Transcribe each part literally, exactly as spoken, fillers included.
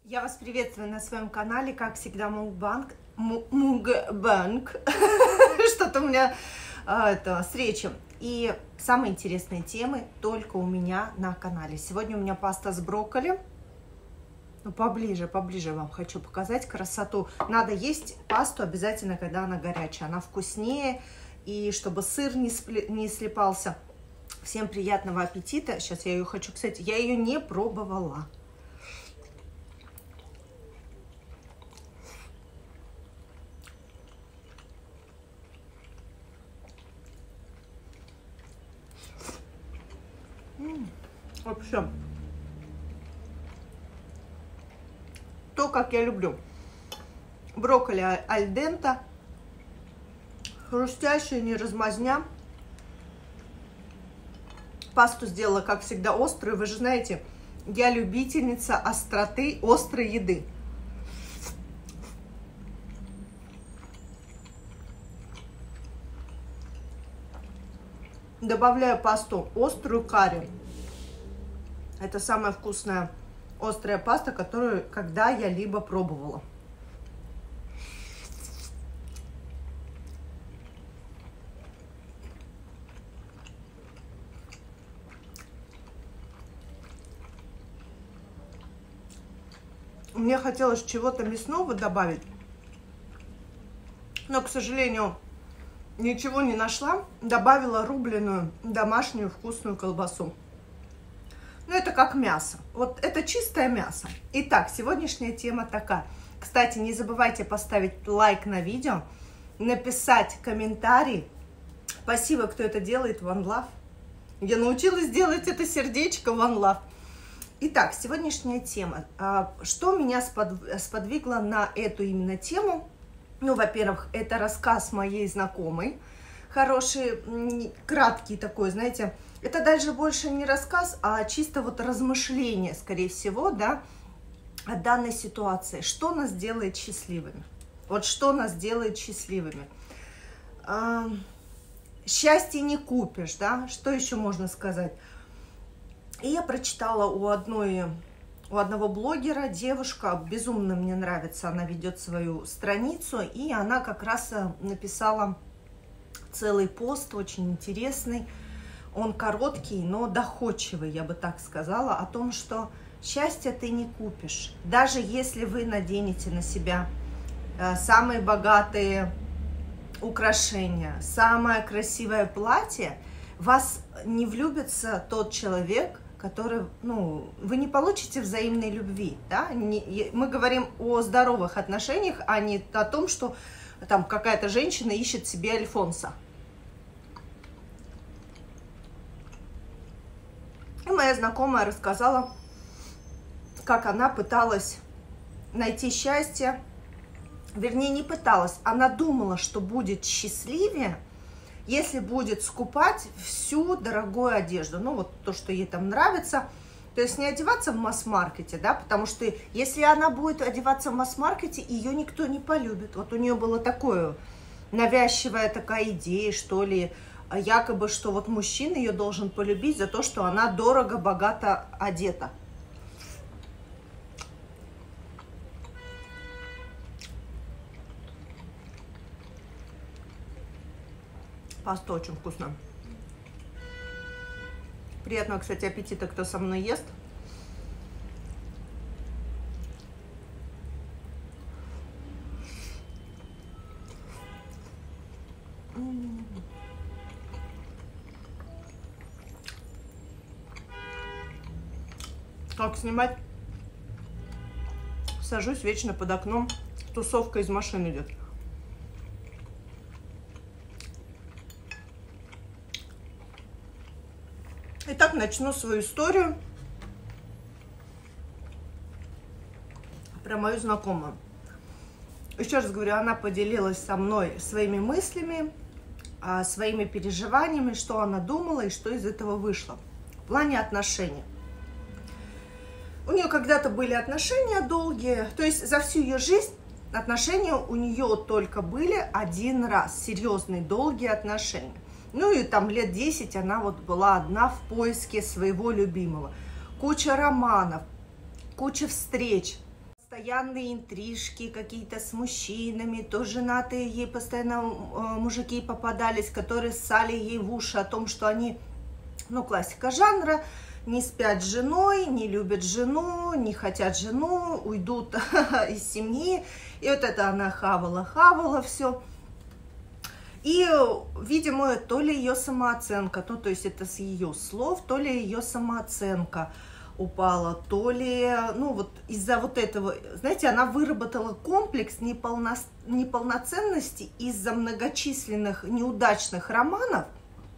Я вас приветствую на своем канале, как всегда, мукбанг, мукбанг, что-то у меня а, это, с речью. И самые интересные темы только у меня на канале. Сегодня у меня паста с брокколи. Ну, поближе, поближе вам хочу показать красоту. Надо есть пасту обязательно, когда она горячая. Она вкуснее, и чтобы сыр не, спли, не слипался. Всем приятного аппетита. Сейчас я ее хочу, кстати, я ее не пробовала. Вообще, то, как я люблю. Брокколи аль денте, хрустящая, не размазня. Пасту сделала, как всегда, острую. Вы же знаете, я любительница остроты, острой еды. Добавляю пасту острую карри. Это самая вкусная острая паста, которую когда я либо пробовала. Мне хотелось чего-то мясного добавить, но, к сожалению, ничего не нашла. Добавила рубленую домашнюю вкусную колбасу. Ну, это как мясо. Вот это чистое мясо. Итак, сегодняшняя тема такая. Кстати, не забывайте поставить лайк на видео, написать комментарий. Спасибо, кто это делает. One Love. Я научилась делать это сердечко. One Love. Итак, сегодняшняя тема. Что меня сподвигло на эту именно тему? Ну, во-первых, это рассказ моей знакомой. Хороший, краткий такой, знаете, это даже больше не рассказ, а чисто вот размышление, скорее всего, да, о данной ситуации. Что нас делает счастливыми? Вот что нас делает счастливыми? А, счастье не купишь, да? Что еще можно сказать? И я прочитала у одной, у одного блогера, девушка, безумно мне нравится, она ведет свою страницу, и она как раз написала целый пост, очень интересный. Он короткий, но доходчивый, я бы так сказала, о том, что счастье ты не купишь. Даже если вы наденете на себя самые богатые украшения, самое красивое платье, вас не влюбится тот человек, который, ну, вы не получите взаимной любви, да? Не, мы говорим о здоровых отношениях, а не о том, что там какая-то женщина ищет себе альфонса. И моя знакомая рассказала, как она пыталась найти счастье, вернее, не пыталась, она думала, что будет счастливее, если будет скупать всю дорогую одежду, ну вот то, что ей там нравится, то есть не одеваться в масс-маркете, да, потому что если она будет одеваться в масс-маркете, ее никто не полюбит. Вот у нее была такое навязчивая такая идея, что ли, якобы, что вот мужчина ее должен полюбить за то, что она дорого, богато одета. Паста очень вкусная. Приятного, кстати, аппетита, кто со мной ест. Как снимать? Сажусь вечно под окном, тусовка из машин идет. Итак, начну свою историю про мою знакомую. Еще раз говорю, она поделилась со мной своими мыслями, своими переживаниями, что она думала и что из этого вышло в плане отношений. У нее когда-то были отношения долгие, то есть за всю ее жизнь отношения у нее только были один раз, серьезные долгие отношения. Ну и там лет десять она вот была одна в поиске своего любимого. Куча романов, куча встреч. Постоянные интрижки какие-то с мужчинами, то женатые ей постоянно э, мужики попадались, которые ссали ей в уши о том, что они, ну, классика жанра, не спят с женой, не любят жену, не хотят жену, уйдут из семьи. И вот это она хавала, хавала все. И, видимо, то ли ее самооценка, ну, то есть это с ее слов, то ли ее самооценка упала, то ли, ну, вот из-за вот этого, знаете, она выработала комплекс неполно, неполноценности из-за многочисленных неудачных романов.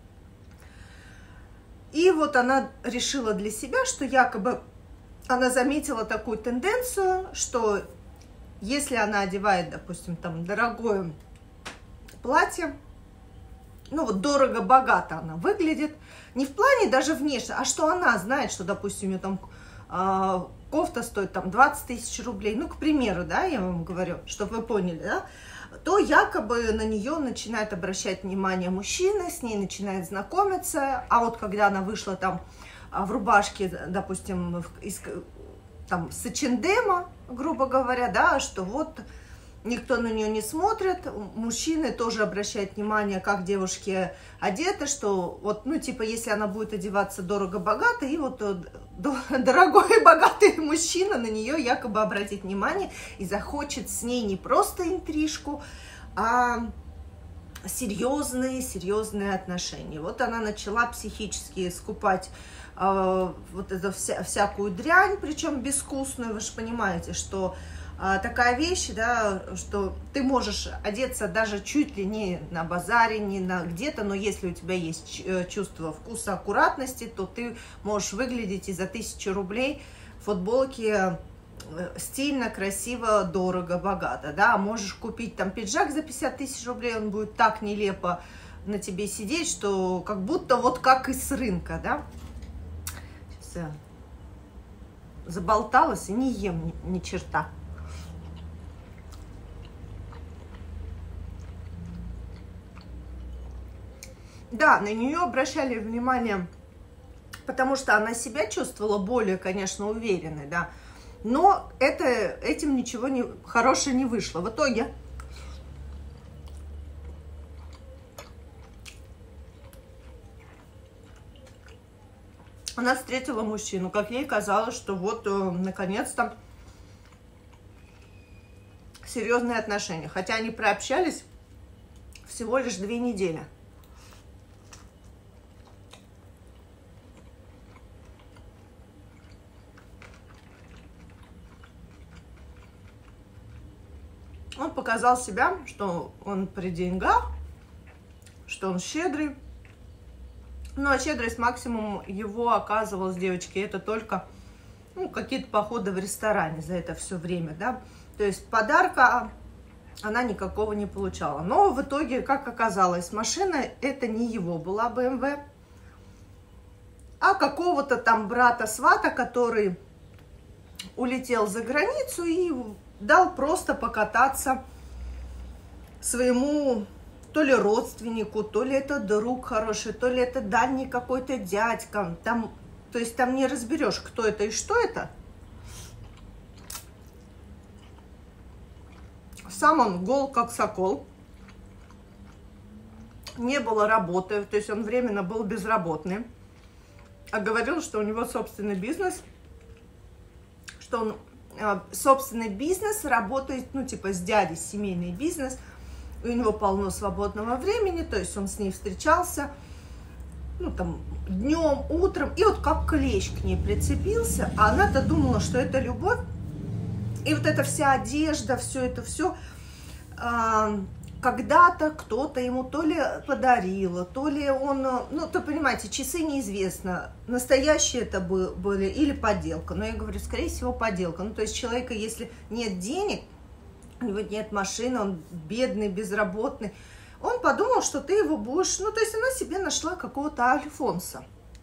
И вот она решила для себя, что якобы она заметила такую тенденцию, что если она одевает, допустим, там дорогое платье, ну вот дорого-богато она выглядит, не в плане даже внешне, а что она знает, что, допустим, у нее там э, кофта стоит там двадцать тысяч рублей, ну, к примеру, да, я вам говорю, чтобы вы поняли, да, то якобы на нее начинает обращать внимание мужчина, с ней начинает знакомиться, а вот когда она вышла там в рубашке, допустим, из, там, с эйч энд эм, грубо говоря, да, что вот никто на нее не смотрит, мужчины тоже обращают внимание, как девушки одеты, что вот, ну, типа, если она будет одеваться дорого-богато, и вот дорогой и богатый мужчина на нее якобы обратит внимание и захочет с ней не просто интрижку, а серьезные, серьезные отношения. Вот она начала психически скупать э, вот эту вся, всякую дрянь, причем безвкусную, вы же понимаете, что такая вещь, да, что ты можешь одеться даже чуть ли не на базаре, не на где-то, но если у тебя есть чувство вкуса, аккуратности, то ты можешь выглядеть и за тысячу рублей в футболке стильно, красиво, дорого, богато, да, можешь купить там пиджак за пятьдесят тысяч рублей, он будет так нелепо на тебе сидеть, что как будто вот как из рынка, да. Сейчас я заболталась и не ем ни, ни черта. Да, на нее обращали внимание, потому что она себя чувствовала более, конечно, уверенной, да. Но это, этим ничего не, хорошего не вышло. В итоге она встретила мужчину, как ей казалось, что вот, наконец-то, серьезные отношения. Хотя они прообщались всего лишь две недели. Он показал себя, что он при деньгах, что он щедрый. Ну, а щедрость максимум его оказывалась, девочки, это только, ну, какие-то походы в ресторане за это все время, да. То есть подарка она никакого не получала. Но в итоге, как оказалось, машина это не его была, бэ эм вэ, а какого-то там брата-свата, который улетел за границу и дал просто покататься своему то ли родственнику, то ли это друг хороший, то ли это дальний какой-то дядька. Там, то есть там не разберешь, кто это и что это. Сам он гол, как сокол. Не было работы, то есть он временно был безработный. А говорил, что у него собственный бизнес, что он собственный бизнес, работает, ну, типа, с дядей, семейный бизнес, у него полно свободного времени, то есть он с ней встречался, ну, там, днем, утром, и вот как клещ к ней прицепился, а она-то думала, что это любовь, и вот эта вся одежда, все это, все, а, когда-то кто-то ему то ли подарил, то ли он, ну, то, понимаете, часы неизвестно, настоящие это были или подделка. Но я говорю, скорее всего, подделка. Ну, то есть человека, если нет денег, у него нет машины, он бедный, безработный, он подумал, что ты его будешь, ну, то есть она себе нашла какого-то Альфонса.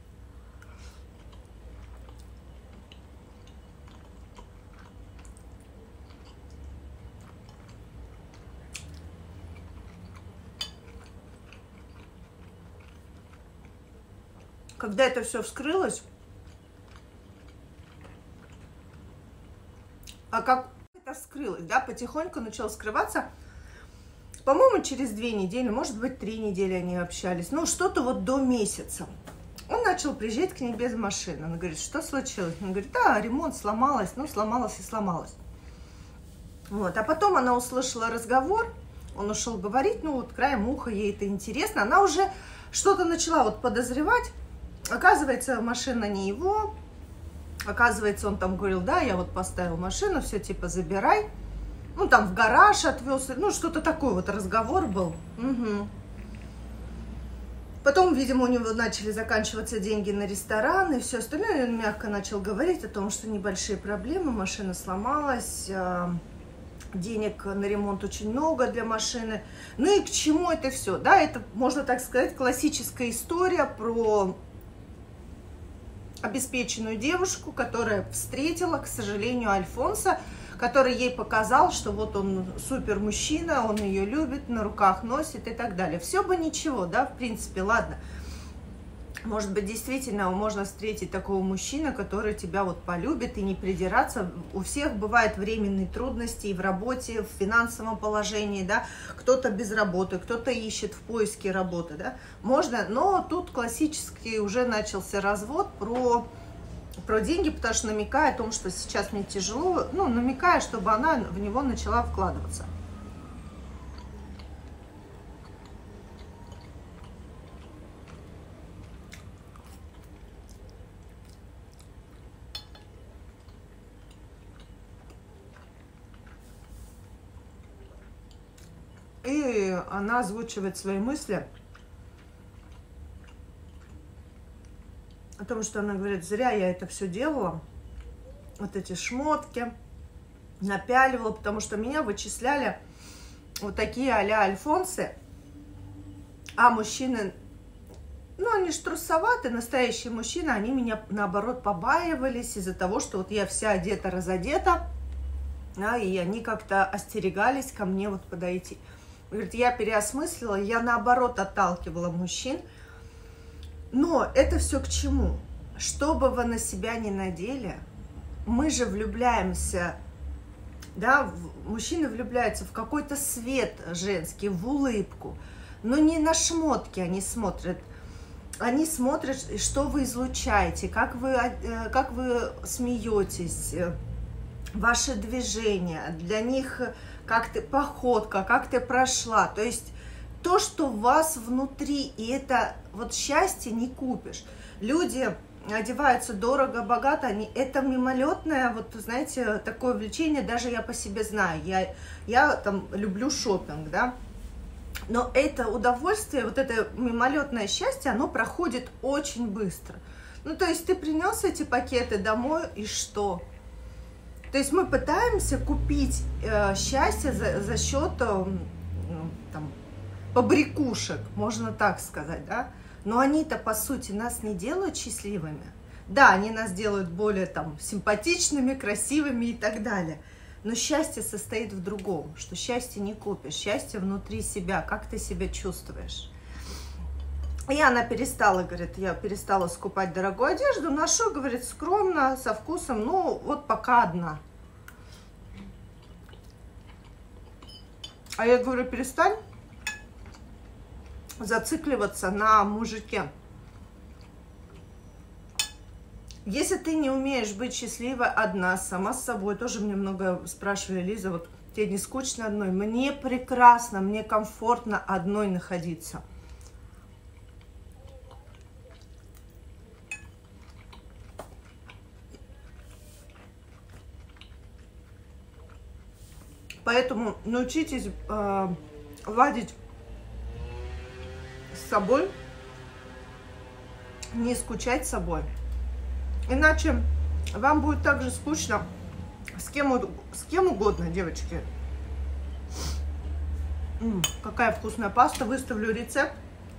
Когда это все вскрылось, а как это скрылось, да, потихоньку начало скрываться. По-моему, через две недели, может быть, три недели они общались. Ну, что-то вот до месяца. Он начал приезжать к ней без машины. Она говорит, что случилось? Он говорит, да, ремонт сломалась, ну, сломалась и сломалась. Вот, а потом она услышала разговор, он ушел говорить, ну, вот краем уха, ей это интересно. Она уже что-то начала вот подозревать. Оказывается, машина не его. Оказывается, он там говорил, да, я вот поставил машину, все, типа, забирай. Ну, там в гараж отвез, ну, что-то такое вот разговор был. Угу. Потом, видимо, у него начали заканчиваться деньги на ресторан и все остальное. И он мягко начал говорить о том, что небольшие проблемы, машина сломалась, денег на ремонт очень много для машины. Ну и к чему это все? Да, это, можно так сказать, классическая история про обеспеченную девушку, которая встретила, к сожалению, Альфонса, который ей показал, что вот он супер мужчина, он ее любит, на руках носит и так далее. Все бы ничего, да, в принципе, ладно. Может быть, действительно, можно встретить такого мужчину, который тебя вот полюбит и не придираться. У всех бывают временные трудности и в работе, в финансовом положении, да. Кто-то без работы, кто-то ищет в поиске работы, да. Можно, но тут классический уже начался развод про... про деньги, потому что намекая о том, что сейчас мне тяжело, ну, намекая, чтобы она в него начала вкладываться. И она озвучивает свои мысли о том, что она говорит, зря я это все делала, вот эти шмотки напяливала, потому что меня вычисляли вот такие а-ля Альфонсы, а мужчины, ну, они ж трусоваты, настоящие мужчины, они меня, наоборот, побаивались из-за того, что вот я вся одета-разодета, да, и они как-то остерегались ко мне вот подойти. Говорит, я переосмыслила, я, наоборот, отталкивала мужчин. Но это все к чему? Что бы вы на себя не надели, мы же влюбляемся, да, мужчины влюбляются в какой-то свет женский, в улыбку, но не на шмотки они смотрят. Они смотрят, что вы излучаете, как вы, как вы смеетесь, ваши движения, для них как ты, походка, как ты прошла, то есть то, что у вас внутри, и это вот счастье не купишь. Люди одеваются дорого, богато, они, это мимолетное, вот знаете, такое влечение, даже я по себе знаю, я, я там люблю шопинг, да, но это удовольствие, вот это мимолетное счастье, оно проходит очень быстро. Ну, то есть ты принес эти пакеты домой, и что? То есть мы пытаемся купить э, счастье за, за счет э, там, побрякушек, можно так сказать, да? Но они-то, по сути, нас не делают счастливыми. Да, они нас делают более там симпатичными, красивыми и так далее. Но счастье состоит в другом, что счастье не купишь, счастье внутри себя, как ты себя чувствуешь. И она перестала, говорит, я перестала скупать дорогую одежду, ношу, говорит, скромно, со вкусом, ну, вот пока одна. А я говорю, перестань зацикливаться на мужике. Если ты не умеешь быть счастливой одна, сама с собой, тоже мне много спрашивали, Лиза, вот тебе не скучно одной? Мне прекрасно, мне комфортно одной находиться. Поэтому научитесь э, ладить с собой, не скучать с собой. Иначе вам будет так же скучно с кем, с кем угодно, девочки. М-м, какая вкусная паста. Выставлю рецепт.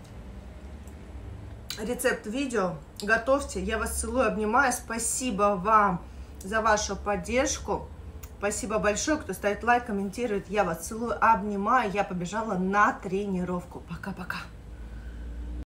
Рецепт видео. Готовьте. Я вас целую, обнимаю. Спасибо вам за вашу поддержку. Спасибо большое, кто ставит лайк, комментирует. Я вас целую, обнимаю. Я побежала на тренировку. Пока-пока.